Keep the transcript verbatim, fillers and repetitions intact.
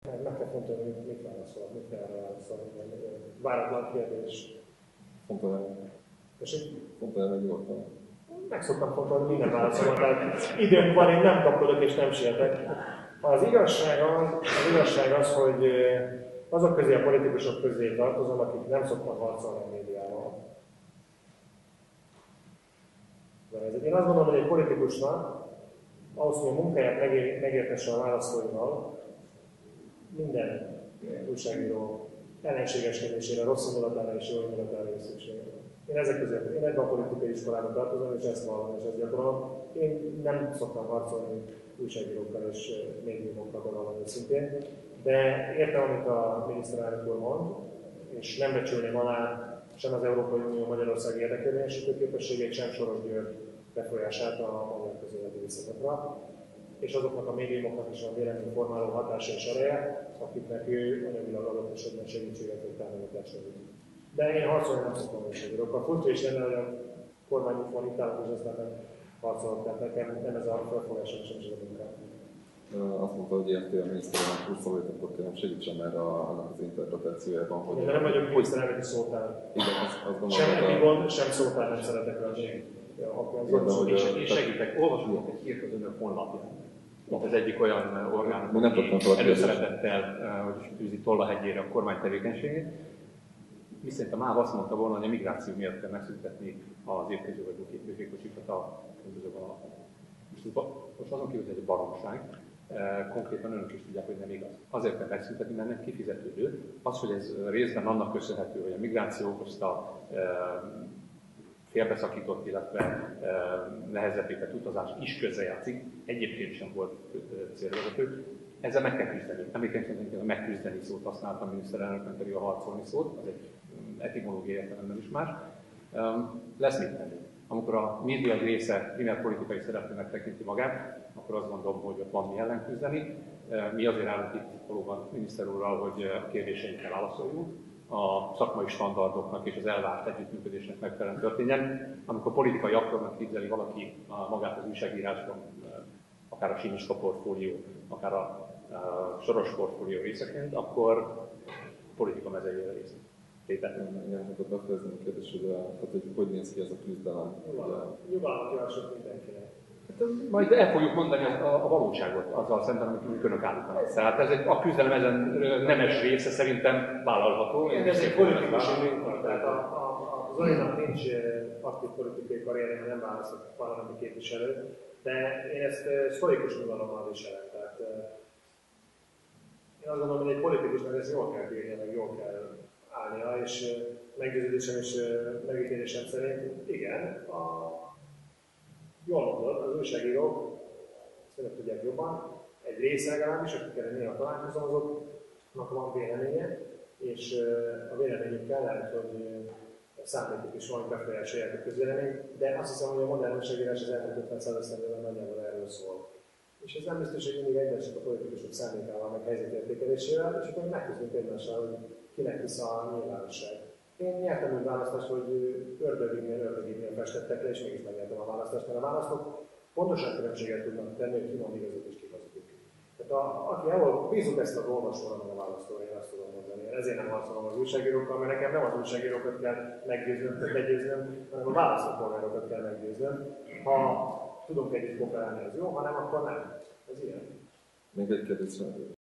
Meg kell fontolni, hogy mit válaszol, mit kell erre válaszolni. Váratlan kérdés. Fontolni. Fontolni meg nyugodtan. Meg szoktam fontolni minden válaszomat, tehát időnk van, én nem kapkodok és nem sietek. Az igazság az, az igazság az, hogy azok közé a politikusok közé tartozom, akik nem szoktak harcolni a médiával. Én azt gondolom, hogy egy politikusnak, ahhoz, hogy a munkáját megértesse a választóival, minden újságíró ellenségeskedésére, rossz indulatára és jó indulatára is szüksége. Én ezek között, én ebben a politikai iskolában tartozom, és ezt vallom, és ezt gyakorolom. Én nem szoktam harcolni újságírókkal és médiumokkal, bevallom őszintén, de értem, amit a miniszterelnök úr mond, és nem becsülném alá sem az Európai Unió Magyarország érdekérvényesítő képességét, sem Soros György befolyását a magyar közéleti viszonyokra, és azoknak a médiumoknak is a véleményformáló hatása és ereje, akiknek ő anyagilag adott esetben segítséget vagy támogatást nyújt. De én harcolni nem szoktam újságírókkal. Furcsa is lenne, hogy a kormányukon itt állok, és aztán nem harcolok, tehát nekem nem ez a felfogásom sem is a munkám. Azt mondta, hogy érti a miniszterelnök úr szavait, akkor kérem segítsen erre annak az interpretációjában, hogy... Én nem vagyok miniszterelnöki szótár. Igen, azt, azt gondolom, sem eti gond, sem szótár nem szeretek lenni. Én segítek, olvasok egy hírt az önök honlapján. Mint az egyik olyan orgánum, aki előszeretettel, hogy tűzi tollahegyére a kormány tevékenységét. Viszont a MÁV azt mondta volna, hogy a migráció miatt kell megszüntetni az érkező vagy büfékocsikat a különböző vonalakon. Most azon kívül, hogy ez egy baromság, konkrétan önök is tudják, hogy nem igaz. Azért kell megszüntetni, mert nem kifizetődő. Az, hogy ez részben annak köszönhető, hogy a migráció okozta félbeszakított, illetve nehezebbé tett utazás is közrejátszik, egyébként sem volt célvezető. Ezzel meg kell küzdeni. Emlékezetesen a megküzdeni szót használtam a miniszterelnök, nem pedig a harcolni szót, az egy etimológiai értelemben is más. Lesz mit tenni. Amikor a média egy része primer politikai szereplőnek tekinti magát, akkor azt gondolom, hogy ott van mi ellen küzdeni. Mi azért állunk itt valóban miniszter úrral, hogy a kérdéseinkre válaszoljunk, a szakmai standardoknak és az elvárt együttműködésnek megfelelően történjen. Amikor politikai aktornak képzeli valaki magát az újságírásban, akár a Simiska portfólió, akár a, a Soros portfólió részeként, akkor politika mezejére részt. Igen, igen, hát befejezni a kérdés, hogy, tehát, hogy hogy néz ki ez a küzdelem. Nyugalmat javaslok mindenkinek. Hát, majd el fogjuk mondani a, a valóságot, azzal szemben, amit önök állítanak. Tehát ez egy, a küzdelem ezen nemes része szerintem vállalható. Igen, ez egy politikus munka, tehát a, a, az Zolinak nincs aktív politikai karrierje, mert nem választott parlamenti képviselő, de én ezt sztorikus nyugalommal viselem. Tehát, én azt gondolom, hogy egy politikusnak ezt jól kell bírnia, meg jól kell állnia, és meggyőződésem és megítélésem szerint igen, a, jól mondod, az újságírók, ezt önök tudják jobban, egy része legalábbis, akikkel néha találkozom, azoknak van véleménye, és a véleményükkel lehet, hogy szándékuk is van, hogy befolyásolják a közvéleményt, de azt hiszem, hogy a modern újságírás az elmúlt ötven száz esztendőben nagyjából erről szól. És ez nem biztos, hogy mindig egyesek a politikusok szándékával, meg helyzetértékelésével, és akkor megküzdünk egymással, hogy kinek hisz a nyilvánosság. Én nyertem úgy választást, hogy ördögignél ördögignél festettek le, és mégis megnyertem a választást, mert a választók pontosan különbséget tudnak tenni, hogy ki mond igazat és ki hazudik. Tehát a, aki ahol bízunk ezt az olvasóra, meg a választóra, én azt tudom mondani. Én ezért nem harcolom az újságírókkal, mert nekem nem az újságírókat kell meggyőznöm, meggyőznöm, hanem a választópolgárokat kell meggyőznöm. Ha tudunk együtt kooperálni, az jó, ha nem, akkor nem. Ez ilyen. Még egy kérdés.